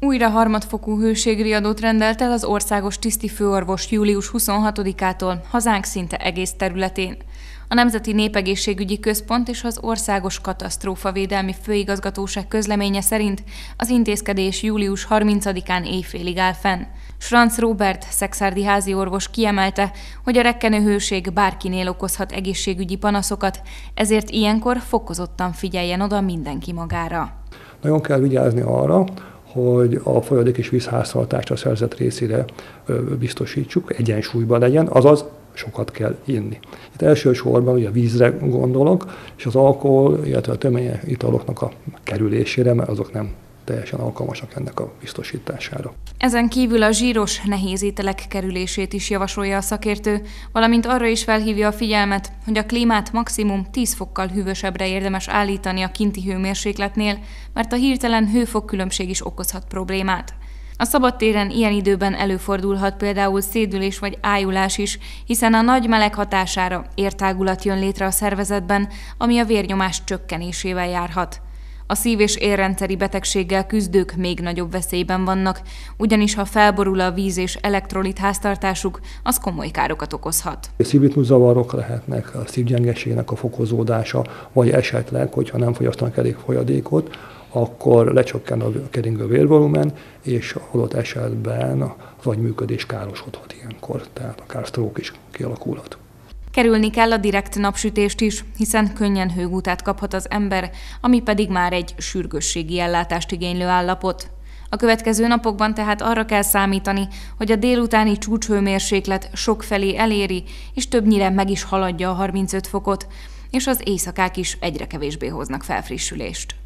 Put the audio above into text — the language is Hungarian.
Újra harmadfokú hőségriadót rendelt el az országos tisztifőorvos július 26-ától hazánk szinte egész területén. A Nemzeti Népegészségügyi Központ és az Országos Katasztrófavédelmi Főigazgatóság közleménye szerint az intézkedés július 30-án éjfélig áll fenn. Schranz Róbert szekszárdi házi orvos kiemelte, hogy a rekkenő hőség bárkinél okozhat egészségügyi panaszokat, ezért ilyenkor fokozottan figyeljen oda mindenki magára. Nagyon kell vigyázni arra, hogy a folyadék és vízháztartást a szervezet részére biztosítsuk, egyensúlyban legyen, azaz sokat kell inni. Itt elsősorban ugye a vízre gondolok, és az alkohol, illetve a töményes italoknak a kerülésére, mert azok nem teljesen alkalmasak ennek a biztosítására. Ezen kívül a zsíros, nehéz ételek kerülését is javasolja a szakértő, valamint arra is felhívja a figyelmet, hogy a klímát maximum 10 fokkal hűvösebbre érdemes állítani a kinti hőmérsékletnél, mert a hirtelen hőfokkülönbség is okozhat problémát. A szabadtéren ilyen időben előfordulhat például szédülés vagy ájulás is, hiszen a nagy meleg hatására értágulat jön létre a szervezetben, ami a vérnyomás csökkenésével járhat. A szív- és érrendszeri betegséggel küzdők még nagyobb veszélyben vannak, ugyanis ha felborul a víz- és elektrolit háztartásuk, az komoly károkat okozhat. Szívritmuszavarok lehetnek, a szívgyengeségnek a fokozódása, vagy esetleg, hogyha nem fogyasztanak elég folyadékot, akkor lecsökken a keringő vérvolumen, és adott esetben a agyműködés károsodhat ilyenkor, tehát akár stroke is kialakulhat. Kerülni kell a direkt napsütést is, hiszen könnyen hőgútát kaphat az ember, ami pedig már egy sürgősségi ellátást igénylő állapot. A következő napokban tehát arra kell számítani, hogy a délutáni csúcshőmérséklet sokfelé eléri, és többnyire meg is haladja a 35 fokot, és az éjszakák is egyre kevésbé hoznak felfrissülést.